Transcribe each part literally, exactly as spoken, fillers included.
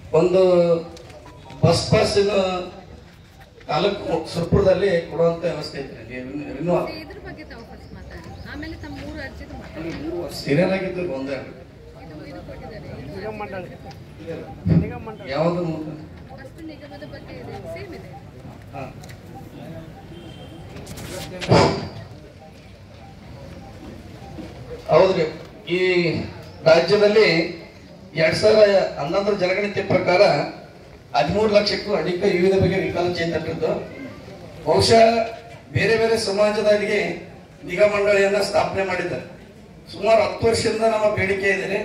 ಒಂದು ಬಸ್ ಪಾಸಿನ ತಾಲೂಕು ಸುರಪುರದಲ್ಲಿ ಕೊಡುವಂತ ವ್ಯವಸ್ಥೆ ಐತ್ರಿ. ಸೀರಿಯಲ್ ಆಗಿದ್ದು ಒಂದೇ ಯಾವುದು ಹೌದ್ರಿ. ಈ ರಾಜ್ಯದಲ್ಲಿ ಎರಡ್ ಸಾವಿರ ಹನ್ನೊಂದರ ಜನಗಣತಿ ಪ್ರಕಾರ ಹದಿಮೂರು ಲಕ್ಷಕ್ಕೂ ಅಧಿಕ ವಿವಿಧ ಬಗೆಯ ವಿಕಲಚೇತನರಿದ್ದು ಬಹುಶಃ ಬೇರೆ ಬೇರೆ ಸಮಾಜದವರಿಗೆ ನಿಗಮ ಮಂಡಳಿಯನ್ನ ಸ್ಥಾಪನೆ ಮಾಡಿದ್ದಾರೆ. ಸುಮಾರು ಹತ್ತು ವರ್ಷದಿಂದ ನಮ್ಮ ಬೇಡಿಕೆ ಇದೆ.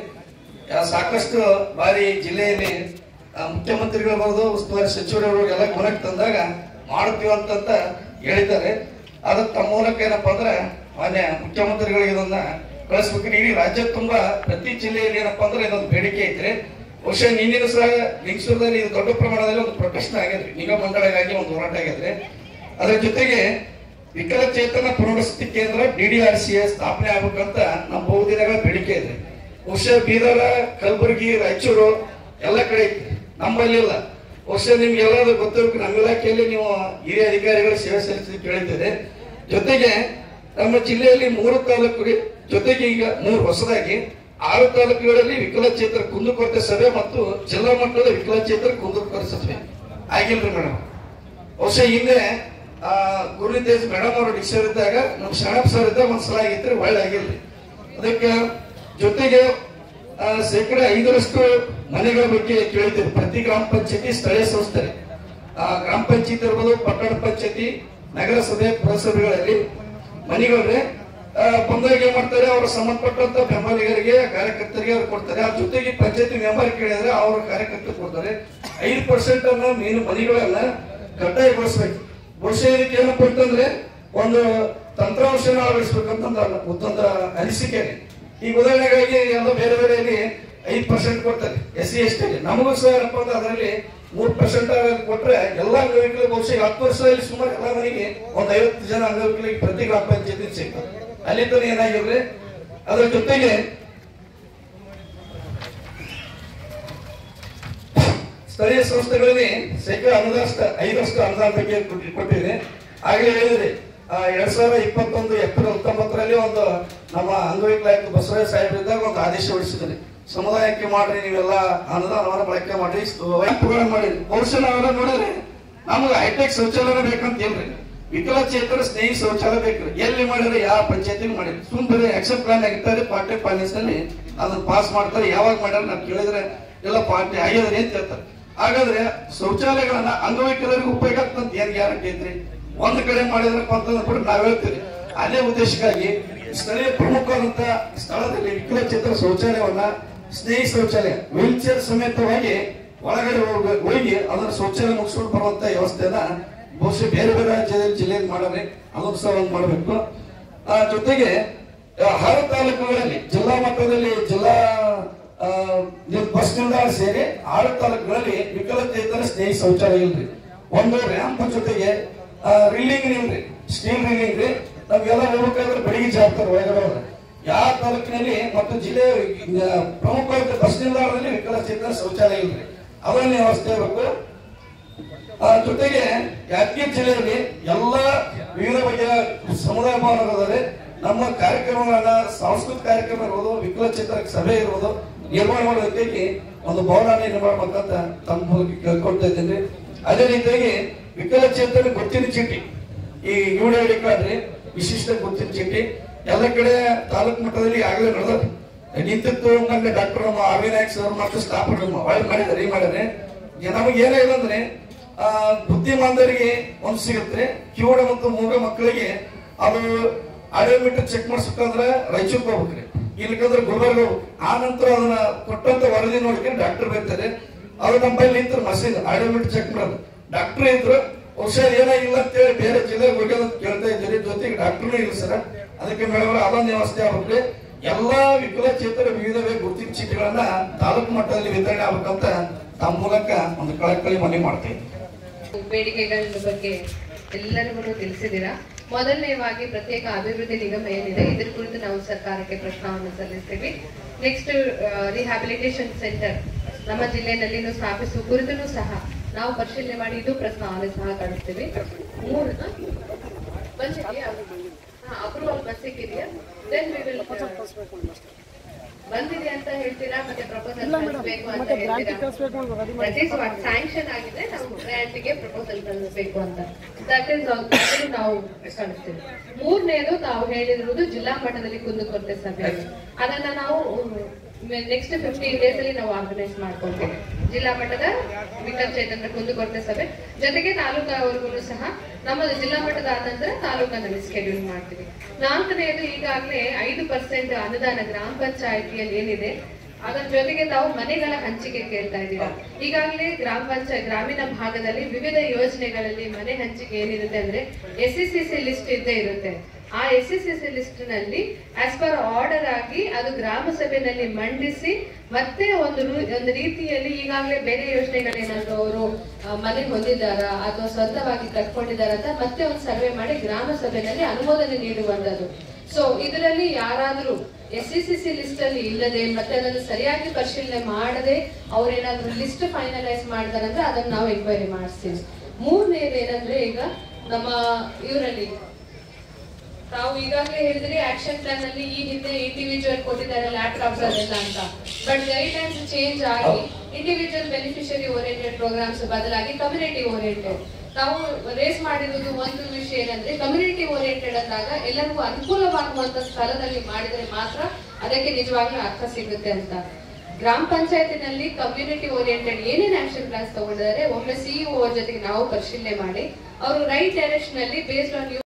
ಸಾಕಷ್ಟು ಬಾರಿ ಜಿಲ್ಲೆಯಲ್ಲಿ ಮುಖ್ಯಮಂತ್ರಿಗಳಿರ್ಬೋದು, ಉಸ್ತುವಾರಿ ಸಚಿವರು ಎಲ್ಲ ಗಮನಕ್ಕೆ ತಂದಾಗ ಮಾಡ್ತೀವಿ ಅಂತ ಹೇಳಿದ್ದಾರೆ. ಅದಕ್ಕೆ ತಮ್ಮ ಮೂಲಕ ಏನಪ್ಪಾ ಅಂದ್ರೆ ಮಾನ್ಯ ಮುಖ್ಯಮಂತ್ರಿಗಳಿಗೆ ಇದನ್ನ ಕಳಿಸ್ಬೇಕು. ಇಡೀ ರಾಜ್ಯ ತುಂಬಾ ಪ್ರತಿ ಜಿಲ್ಲೆಯಲ್ಲಿ ಏನಪ್ಪಾ ಅಂದ್ರೆ ಇದೊಂದು ಬೇಡಿಕೆ ಐತ್ರಿ. ಬಹುಶಃ ನೀನಿನ ಸಹ ಲಿಂಗಸೂರದಲ್ಲಿ ಇದು ದೊಡ್ಡ ಪ್ರಮಾಣದಲ್ಲಿ ಒಂದು ಪ್ರೊಟೆಸ್ಟ್ ಆಗಿದ್ರಿ, ನಿಗಮ ಮಂಡಳಿಗಾಗಿ ಒಂದು ಹೋರಾಟ ಆಗಿದ್ರೆ. ಅದರ ಜೊತೆಗೆ ವಿಕಲಚೇತನ ಪುನರ್ವಸತಿ ಕೇಂದ್ರ ಡಿ ಡಿ ಆರ್ ಸಿ ಸ್ಥಾಪನೆ ಆಗ್ಬೇಕಂತ ನಮ್ಮ ಬಹುದಿನಗಳ ಬೇಡಿಕೆ ಇದೆ. ಬಹುಶಃ ಬೀದರ, ಕಲಬುರಗಿ, ರಾಯಚೂರು ಎಲ್ಲ ಕಡೆ ಐತಿ, ನಮ್ಮಲ್ಲಿ ಇಲ್ಲ. ಬಹುಶಃ ನಿಮ್ಗೆ ಎಲ್ಲಾದ್ರೂ ಗೊತ್ತಿರಬೇಕು, ನಮ್ಮ ಇಲಾಖೆಯಲ್ಲಿ ನೀವು ಹಿರಿಯ ಅಧಿಕಾರಿಗಳು ಸೇವೆ ಸಲ್ಲಿಸಿ ಕೇಳಿದ್ದೇವೆ. ಜೊತೆಗೆ ನಮ್ಮ ಜಿಲ್ಲೆಯಲ್ಲಿ ಮೂರು ತಾಲೂಕು ಜೊತೆಗೆ ಈಗ ಮೂರು ಹೊಸದಾಗಿ ಆರು ತಾಲೂಕುಗಳಲ್ಲಿ ವಿಕಲಚೇತರ ಕುಂದುಕೊರತೆ ಸಭೆ ಮತ್ತು ಜಿಲ್ಲಾ ಮಟ್ಟದ ವಿಕಲಚೇತರ ಕುಂದುಕೊರತೆ ಸಭೆ ಆಗಿಲ್ರಿ ಮೇಡಮ್. ಬಹುಶಃ ಹಿಂದೆ ಆ ಗುರುತೇಜ್ ಮೇಡಮ್ ಅವರು ಡಿಕ್ಷರ್ ಇದ್ದಾಗ ನಮ್ಮ ಶರಣಪ್ಪ ಸರ್ ಇದ್ದಾಗ ಒಂದ್ಸಲ ಆಗಿತ್ತು, ಒಳ್ಳೆ ಆಗಿಲ್ರಿ. ಅದಕ್ಕೆ ಜೊತೆಗೆ ಶೇಕಡ ಐದರಷ್ಟು ಮನೆಗಳ ಬಗ್ಗೆ ಕೇಳಿದ್ದೇವೆ. ಪ್ರತಿ ಗ್ರಾಮ ಪಂಚಾಯತಿ, ಸ್ಥಳೀಯ ಸಂಸ್ಥೆ, ಗ್ರಾಮ ಪಂಚಾಯತಿ ಇರ್ಬೋದು, ಪಟ್ಟಣ ಪಂಚಾಯತಿ, ನಗರಸಭೆ, ಪುರಸಭೆಗಳಲ್ಲಿ ಮನೆಗಳೇ ಬಂದಾಗ ಏನ್ ಮಾಡ್ತಾರೆ, ಅವ್ರ ಸಂಬಂಧಪಟ್ಟಂತ ಬೆಂಬಲಿಗರಿಗೆ, ಕಾರ್ಯಕರ್ತರಿಗೆ ಅವ್ರು ಕೊಡ್ತಾರೆ. ಆ ಜೊತೆಗೆ ಪಂಚಾಯತಿ ಮೆಂಬರ್ ಕೇಳಿದ್ರೆ ಅವ್ರ ಕಾರ್ಯಕರ್ತರು ಕೊಡ್ತಾರೆ. ಐದು ಪರ್ಸೆಂಟ್ ಅನ್ನ ಮೇನ್ ಮನೆಗಳನ್ನ ಕಡ್ಡಾಯಗೊಳಿಸ್ಬೇಕು. ಬಹುಶಃ ಇದಕ್ಕೆ ಏನಪ್ಪ ಅಂತಂದ್ರೆ ಒಂದು ತಂತ್ರಾಂಶನ ಅಳವಡಿಸ್ಬೇಕಂತ ಒಂದು ಅನಿಸಿಕೆ. ಈಗ ಉದಾಹರಣೆಗಾಗಿ ಎಲ್ಲ ಬೇರೆ ಬೇರೆಯಲ್ಲಿ ಐದು ಪರ್ಸೆಂಟ್ ಕೊಡ್ತಾರೆ ಎಸ್ ಸಿ ಎಸ್ ಟಿ. ನಮಗೂ ಸಹ ಏನಪ್ಪ ಅಂದ್ರೆ ಅದರಲ್ಲಿ ಮೂರ್ ಪರ್ಸೆಂಟ್ ಕೊಟ್ರೆ ಎಲ್ಲಾ ಅಂಗವಿಕಲ ಬಹುಶಃ ಹತ್ತು ವರ್ಷದಲ್ಲಿ ಸುಮಾರು ಎಲ್ಲ ಮನೆಗೆ ಒಂದ್ ಐವತ್ತು ಜನ ಅಂಗವಿಕಲಿಗೆ ಪ್ರತಿ ಗ್ರಾಮ ಪಂಚಾಯತಿ ಸಿಗ್ತದೆ. ಅಲ್ಲಿ ತನ ಏನಾಗಿರ್ಲಿ. ಅದರ ಜೊತೆಗೆ ಸ್ಥಳೀಯ ಸಂಸ್ಥೆಗಳಲ್ಲಿ ಶೇಕಡ ಅನುದಾನ ಐದರಷ್ಟು ಅನುದಾನ ಬಗ್ಗೆ ಕೊಟ್ಟಿದೆ. ಆಗಲೇ ಹೇಳಿದ್ರಿ, ಎರಡ್ ಸಾವಿರದ ಇಪ್ಪತ್ತೊಂದು ಏಪ್ರಿಲ್ ಹತ್ತೊಂಬತ್ತರಲ್ಲಿ ಒಂದು ನಮ್ಮ ಅಂಗವಿಕಲ ಆಯುಕ್ತ ಬಸವರಾಜ ಸಾಹೇಬರಿದ್ದಾಗ ಒಂದು ಆದೇಶ ಹೊರಡಿಸಿದ್ರಿ, ಸಮುದಾಯಕ್ಕೆ ಮಾಡ್ರಿ ನೀವೆಲ್ಲ ಅನುದಾನವನ್ನ ಬಳಕೆ ಮಾಡಿ ವೈಯಕ್ತಿಕ ಮಾಡಿ. ಬಹುಶಃ ನಾವೆಲ್ಲ ನೋಡಿದ್ರೆ ನಮ್ಗೆ ಹೈಟೆಕ್ ಶೌಚಾಲಯ ಬೇಕಂತ ಹೇಳ್ರಿ, ವಿಕಲಚೇತರ ಸ್ನೇಹಿ ಶೌಚಾಲಯ ಬೇಕು. ಎಲ್ಲಿ ಮಾಡಿದ್ರೆ ಯಾವ ಪಂಚಾಯತಿ ಮಾಡಿರಿ, ಸುಮ್ ಬರೀ ಆಕ್ಷನ್ ಪ್ಲಾನ್ ಆಗಿರ್ತಾರೆ, ಪಾರ್ಟಿ ಫೈನಾನ್ಸ್ ನಲ್ಲಿ ಅದನ್ನ ಪಾಸ್ ಮಾಡ್ತಾರೆ. ಯಾವಾಗ ಮಾಡ್ಯಾರ ನಾವು ಕೇಳಿದ್ರೆ ಎಲ್ಲ ಪಾರ್ಟಿ ಆಗ್ಯದ್ರಿ ಅಂತ ಹೇಳ್ತಾರೆ. ಹಾಗಾದ್ರೆ ಶೌಚಾಲಯಗಳನ್ನ ಅಂಗವಿಕಲರಿಗೆ ಉಪಯೋಗ ಆಗ್ತಂತ ಏನ್ ಗ್ಯಾರಂಟಿ ಐತ್ರಿ? ಒಂದ್ ಕಡೆ ಮಾಡಿದ್ರಪ್ಪ ಅಂತಂದ್ರೆ ಕೂಡ ನಾವ್ ಹೇಳ್ತೀವಿ. ಅದೇ ಉದ್ದೇಶಕ್ಕಾಗಿ ಸ್ಥಳೀಯ ಪ್ರಮುಖವಾದಂತ ಸ್ಥಳದಲ್ಲಿ ವಿಕಲಚೇತರ ಶೌಚಾಲಯವನ್ನ ಸ್ನೇಹಿ ಶೌಚಾಲಯ ವೀಲ್ ಚೇರ್ ಸಮೇತವಾಗಿ ಒಳಗಡೆ ಹೋಗಿ ಅದನ್ನ ಶೌಚಾಲಯ ಮುಗಿಸ್ಕೊಂಡು ಬರುವಂತ ವ್ಯವಸ್ಥೆನ ಬಹುಶಃ ಬೇರೆ ಬೇರೆ ರಾಜ್ಯದಲ್ಲಿ ಜಿಲ್ಲೆಯಲ್ಲಿ ಮಾಡಾರೆ, ಅದನ್ನು ಸಹ ಒಂದು ಮಾಡಬೇಕು. ಆ ಜೊತೆಗೆ ಆರು ತಾಲೂಕುಗಳಲ್ಲಿ ಜಿಲ್ಲಾ ಮಟ್ಟದಲ್ಲಿ ಜಿಲ್ಲಾ ಬಸ್ ನಿಲ್ದಾಣ ಸೇರಿ ಆರು ತಾಲೂಕುಗಳಲ್ಲಿ ವಿಕಲಚೇತನ ಸ್ನೇಹಿ ಶೌಚಾಲಯ ಇಲ್ರಿ. ಒಂದು ರ್ಯಾಂಪ್ ಜೊತೆಗೆ ರಿಲ್ಲಿಂಗ್ ಇಲ್ರಿ, ಸ್ಟೀಲ್ ರಿಲ್ಲಿಂಗ್ ರೀ. ನಾವೆಲ್ಲ ಹೋಗ್ಬೇಕಾದ್ರೆ ಬೆಳಿಗ್ಗೆ ಜಾಗ್ತಾರೆ ಒಳಗಡೆ. ಯಾವ ತಾಲೂಕಿನಲ್ಲಿ ಮತ್ತು ಜಿಲ್ಲೆ ಪ್ರಮುಖ ಬಸ್ ನಿಲ್ದಾಣದಲ್ಲಿ ವಿಕಲಚೇತನ ಶೌಚಾಲಯ ಇಲ್ರಿ, ಅವನ್ನ ವ್ಯವಸ್ಥೆ ಇರಬೇಕು. ಜೊತೆಗೆ ಯಾದಗಿರಿ ಜಿಲ್ಲೆಯಲ್ಲಿ ಎಲ್ಲ ವಿವಿಧ ಬಗೆಯ ಸಮುದಾಯ ಭವನಗಳಲ್ಲಿ ನಮ್ಮ ಕಾರ್ಯಕ್ರಮಗಳನ್ನ, ಸಾಂಸ್ಕೃತಿಕ ಕಾರ್ಯಕ್ರಮ ಇರ್ಬೋದು, ವಿಕಲಚೇತರ ಸಭೆ ಇರ್ಬೋದು ನಿರ್ಮಾಣ ಮಾಡೋದಕ್ಕೆ ಒಂದು ಭವನ ನಿರ್ಮಾಣ ಮಾಡಬೇಕಂತ ತಮ್ಮ ಮೂಲಕ ಕೇಳ್ಕೊಳ್ತಾ ಇದ್ದೇನೆ. ಅದೇ ರೀತಿಯಾಗಿ ವಿಕಲಚೇತನ ಗುರುತಿನ ಚೀಟಿ, ಈ U D I D card ರೀ, ವಿಶಿಷ್ಟ ಗುರುತಿನ ಚೀಟಿ ಎಲ್ಲ ಕಡೆ ತಾಲೂಕು ಮಟ್ಟದಲ್ಲಿ ಆಗಲೇ ನಡೆದ ನಿಂತಿತ್ತು. ನಮ್ಗೆ ಡಾಕ್ಟರ್ ನಮ್ಮ ಆರ್ ವಿ ನಾಯಕ್ ಸರ್ ಮತ್ತು ಸ್ಥಾಪಕರು ಒಳ್ಳೆ ಮಾಡಿದ್ದಾರೆ. ಈ ಮಾಡಿದ್ರೆ ನಮಗೆ ಏನಾಗಿದೆ ಅಂದ್ರೆ ಆ ಬುದ್ಧಿಮಾಂದರಿಗೆ ಒಂದು ಸಿಗುತ್ತೆ, ಕಿವುಡ ಮತ್ತು ಮೂಗ ಮಕ್ಕಳಿಗೆ ಅದು ಆಡಿಯೋಮೀಟರ್ ಚೆಕ್ ಮಾಡಿಸ್ಬೇಕಂದ್ರೆ ರಾಯಚೂರ್ಗೆ ಹೋಗ್ಬೇಕ್ರಿ, ಇಲ್ಲಿಕಂದ್ರೆ ಗುಲ್ಬರ್ಗ ಹೋಗ್ಬೇಕು. ಆ ನಂತರ ಅದನ್ನ ಕೊಟ್ಟಂತ ವರದಿ ನೋಡ್ಕೊಂಡು ಡಾಕ್ಟರ್ ಬರ್ತಾರೆ. ಅದು ನಮ್ಮ ಬಳಿ ನಿಂತ ಮಷೀನ್ ಆಡಿಯೋಮೀಟರ್ ಚೆಕ್ ಮಾಡೋದು ಡಾಕ್ಟರ್ ಇದ್ರು. ಹುಷಾರ್ ಏನಾಗಿಲ್ಲ ಅಂತೇಳಿ ಬೇರೆ ಜಿಲ್ಲೆಗೆ ಹೋಗೋದು ಕೇಳ್ತಾ ಇದ್ದೀರಿ, ಜೊತೆಗೆ ಡಾಕ್ಟರ್ನೂ ಇಲ್ಲ ಸರ್. ಅದಕ್ಕೆ ಮೇಡಮ್ ಅದೊಂದು ವ್ಯವಸ್ಥೆ ಆಗ್ಬೇಕ್ರಿ. ಎಲ್ಲಾ ವಿಕಲಚೇತರ ವಿವಿಧ ಗುರುತಿನ ಚೀಟಿಗಳನ್ನ ತಾಲೂಕು ಮಟ್ಟದಲ್ಲಿ ವಿತರಣೆ ಆಗ್ಬೇಕಂತ ತಮ್ಮ ಮೂಲಕ ಒಂದು ಕಳಕಳಿ ಮನವಿ ಮಾಡ್ತೇವೆ. ಬೇಡಿಕೆಗಳ ಬಗ್ಗೆ ಎಲ್ಲರಿಗೂ ತಿಳಿಸಿದ್ದೀರಾ. ಮೊದಲನೇವಾಗಿ ಪ್ರತ್ಯೇಕ ಅಭಿವೃದ್ಧಿ ನಿಗಮ ಏನಿದೆ ಇದರ ಕುರಿತು ನಾವು ಸರ್ಕಾರಕ್ಕೆ ಪ್ರಸ್ತಾವನೆ ಸಲ್ಲಿಸ್ತೀವಿ. ನೆಕ್ಸ್ಟ್ ರಿಹ್ಯಾಬಿಲಿಟೇಷನ್ ಸೆಂಟರ್ ನಮ್ಮ ಜಿಲ್ಲೆಯಲ್ಲಿನೂ ಸ್ಥಾಪಿಸುವ ಕುರಿತೂ ಸಹ ನಾವು ಪರಿಶೀಲನೆ ಮಾಡಿ ಇದು ಪ್ರಸ್ತಾವನೆ ಸಹ ಕಳಿಸ್ತೀವಿ. ಮೂರು ಬಂದಿದೆಯಾ ಅಪ್ರೂವಲ್ ಬಸ್ಸಿಗಿದೆಯಾ ದೆನ್ ವಿ ವಿಲ್ ಬಂದಿದೆ ಅಂತ ಹೇಳ್ತೀರಾ, ಮತ್ತೆ ಪ್ರಪೋಸಲ್ ಕಳಿಸಬೇಕು ಅಂತ ಹೇಳ್ತೀರಾ. ಸ್ಯಾಂಕ್ಷನ್ ಆಗಿದೆ, ನಾವು ಗ್ರಾಂಟ್ಗೆ ಪ್ರಪೋಸಲ್ ಕಳಿಸಬೇಕು ಅಂತ ದಟ್ ಇಸ್ ಆಲ್ಸೋ ನಾವು ಕಳಿಸ್ತೀವಿ. ಮೂರನೇದು ತಾವು ಹೇಳಿರುವುದು ಜಿಲ್ಲಾ ಮಟ್ಟದಲ್ಲಿ ಕುಂದುಕೊರತೆ ಸಭೆ, ಅದನ್ನ ನಾವು ನೆಕ್ಸ್ಟ್ ಫಿಫ್ಟೀನ್ ಡೇಸ್ ಅಲ್ಲಿ ನಾವು ಆರ್ಗನೈಸ್ ಮಾಡ್ಕೊಳ್ತೀವಿ. ಜಿಲ್ಲಾ ಮಟ್ಟದ ವಿಕಲಚೇತನರ ಕುಂದುಕೊರತೆ ಸಭೆ ಜೊತೆಗೆ ತಾಲೂಕವರೆಗೂ ಸಹ ನಮ್ಮದು ಜಿಲ್ಲಾ ಮಟ್ಟದ ಆದ ನಂತರ ತಾಲೂಕಿನಲ್ಲಿ ಸ್ಕೆಡ್ಯೂಲ್ ಮಾಡ್ತೀವಿ. ನಾಲ್ಕನೆಯದು ಈಗಾಗಲೇ ಐದು ಪರ್ಸೆಂಟ್ ಅನುದಾನ ಗ್ರಾಮ ಪಂಚಾಯಿತಿಯಲ್ಲಿ ಏನಿದೆ ಅದರ ಜೊತೆಗೆ ತಾವು ಮನೆಗಳ ಹಂಚಿಕೆ ಕೇಳ್ತಾ ಇದ್ದೀರಾ. ಈಗಾಗಲೇ ಗ್ರಾಮ ಪಂಚಾಯತ್ ಗ್ರಾಮೀಣ ಭಾಗದಲ್ಲಿ ವಿವಿಧ ಯೋಜನೆಗಳಲ್ಲಿ ಮನೆ ಹಂಚಿಕೆ ಏನಿರುತ್ತೆ ಅಂದ್ರೆ S C C C list ಇದ್ದೇ ಇರುತ್ತೆ. ಆ S C C C list ನಲ್ಲಿ ಆಸ್ ಪರ್ ಆರ್ಡರ್ ಆಗಿ ಅದು ಗ್ರಾಮ ಸಭೆಯಲ್ಲಿ ಮಂಡಿಸಿ ಮತ್ತೆ ಒಂದು ಒಂದು ರೀತಿಯಲ್ಲಿ ಈಗಾಗಲೇ ಬೇರೆ ಯೋಜನೆಗಳೇನಾದ್ರು ಅವರು ಮನೆ ಹೊಂದಿದಾರ ಅಥವಾ ಸ್ವಂತವಾಗಿ ಕಟ್ಕೊಂಡಿದಾರ ಅಂತ ಮತ್ತೆ ಒಂದು ಸರ್ವೆ ಮಾಡಿ ಗ್ರಾಮ ಸಭೆಯಲ್ಲಿ ಅನುಮೋದನೆ ನೀಡುವಂತದ್ದು. ಸೊ ಇದರಲ್ಲಿ ಯಾರಾದ್ರೂ S C C C list ಅಲ್ಲಿ ಇಲ್ಲದೆ ಮತ್ತೆ ಅದನ್ನು ಸರಿಯಾಗಿ ಪರಿಶೀಲನೆ ಮಾಡದೆ ಅವ್ರೇನಾದ್ರೂ ಲಿಸ್ಟ್ ಫೈನಲೈಸ್ ಮಾಡಿದಾರಂದ್ರೆ ಅದನ್ನ ನಾವು ಎಂಕ್ವೈರಿ ಮಾಡಿಸ್ತೀವಿ. ಮೂರನೇದು ಏನಂದ್ರೆ ಈಗ ನಮ್ಮ ಇವರಲ್ಲಿ ತಾವು ಈಗಾಗಲೇ ಹೇಳಿದ್ರಿ ಆಕ್ಷನ್ ಪ್ಲಾನ್ ಅಲ್ಲಿ ಈ ಹಿಂದೆ ಇಂಡಿವಿಜುವಲ್ ಕೊಟ್ಟಿದ್ದಾರೆ ಲ್ಯಾಪ್ಟಾಪ್ಸ್ ಅದೆಲ್ಲ ಅಂತ, ಬಟ್ ಗೈಡ್ ಲೈನ್ಸ್ ಚೇಂಜ್ ಆಗಿ ಇಂಡಿವಿಜುವಲ್ ಬೆನಿಫಿಷರಿ ಓರಿಯೆಂಟೆಡ್ ಪ್ರೋಗ್ರಾಮ್ಸ್ ಬದಲಾಗಿ ಕಮ್ಯುನಿಟಿ ಓರಿಯೆಂಟೆಡ್ ತಾವು ರೇಸ್ ಮಾಡಿರುವುದು ಒಂದು ವಿಷಯ ಏನಂದ್ರೆ ಕಮ್ಯುನಿಟಿ ಓರಿಯೆಂಟೆಡ್ ಅಂದಾಗ ಎಲ್ಲರಿಗೂ ಅನುಕೂಲವಾಗುವಂತ ಸ್ಥಳದಲ್ಲಿ ಮಾಡಿದ್ರೆ ಮಾತ್ರ ಅದಕ್ಕೆ ನಿಜವಾಗ್ಲೂ ಅರ್ಥ ಸಿಗುತ್ತೆ ಅಂತ. ಗ್ರಾಮ ಪಂಚಾಯತಿನಲ್ಲಿ ಕಮ್ಯುನಿಟಿ ಓರಿಯೆಂಟೆಡ್ ಏನೇನು ಆಕ್ಷನ್ ಪ್ಲಾನ್ಸ್ ತಗೊಂಡಿದ್ದಾರೆ ಒಮ್ಮೆ ಸಿಇಒ ಜೊತೆಗೆ ನಾವು ಪರಿಶೀಲನೆ ಮಾಡಿ ಅವರು ರೈಟ್ ಡೈರೆಕ್ಷನ್ ಅಲ್ಲಿ ಬೇಸ್ಡ್ ಆನ್